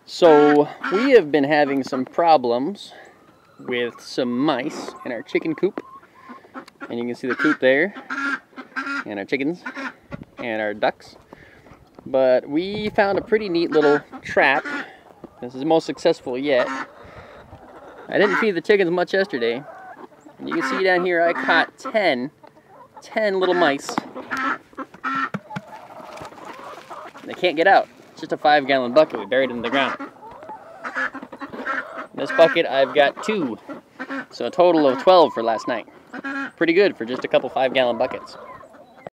So we have been having some problems with some mice in our chicken coop. And you can see the coop there, and our chickens, and our ducks. But we found a pretty neat little trap. This is the most successful yet. I didn't feed the chickens much yesterday. You can see down here I caught 10 little mice. They can't get out. It's just a 5-gallon bucket. We buried it in the ground. In this bucket I've got 2. So a total of 12 for last night. Pretty good for just a couple 5-gallon buckets.